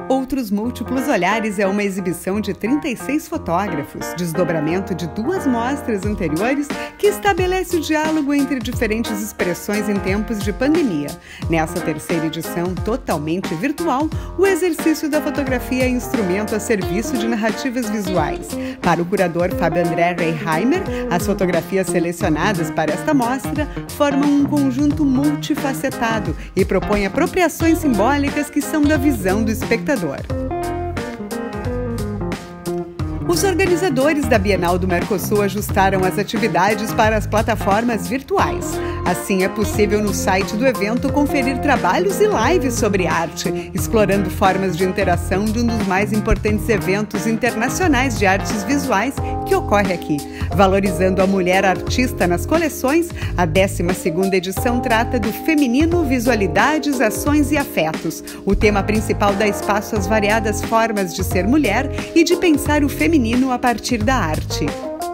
Outros Múltiplos Olhares é uma exibição de 36 fotógrafos, desdobramento de 2 mostras anteriores que estabelece o diálogo entre diferentes expressões em tempos de pandemia. Nessa terceira edição, totalmente virtual, o exercício da fotografia é instrumento a serviço de narrativas visuais. Para o curador Fábio André Reichheimer, as fotografias selecionadas para esta mostra formam um conjunto multifacetado e propõem apropriações simbólicas que são da visão do espectador. Os organizadores da Bienal do Mercosul ajustaram as atividades para as plataformas virtuais. Assim, é possível no site do evento conferir trabalhos e lives sobre arte, explorando formas de interação de um dos mais importantes eventos internacionais de artes visuais que ocorre aqui. Valorizando a mulher artista nas coleções, a 12ª edição trata do feminino, visualidades, ações e afetos. O tema principal dá espaço às variadas formas de ser mulher e de pensar o feminino a partir da arte.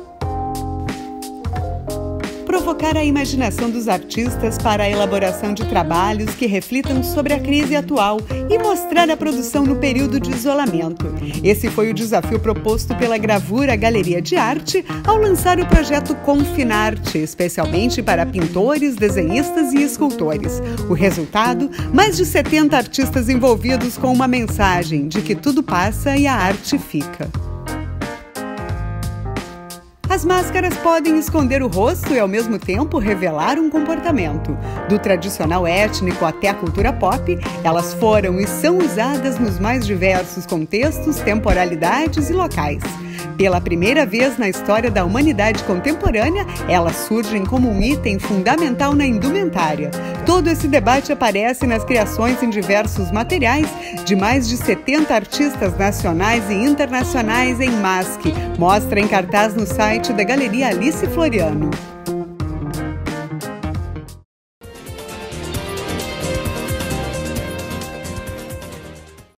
Provocar a imaginação dos artistas para a elaboração de trabalhos que reflitam sobre a crise atual e mostrar a produção no período de isolamento. Esse foi o desafio proposto pela Gravura Galeria de Arte ao lançar o projeto Confinarte, especialmente para pintores, desenhistas e escultores. O resultado? Mais de 70 artistas envolvidos com uma mensagem de que tudo passa e a arte fica. As máscaras podem esconder o rosto e, ao mesmo tempo, revelar um comportamento. Do tradicional étnico até a cultura pop, elas foram e são usadas nos mais diversos contextos, temporalidades e locais. Pela primeira vez na história da humanidade contemporânea, elas surgem como um item fundamental na indumentária. Todo esse debate aparece nas criações em diversos materiais de mais de 70 artistas nacionais e internacionais em Masque, mostra em cartaz no site da Galeria Alice Floriano.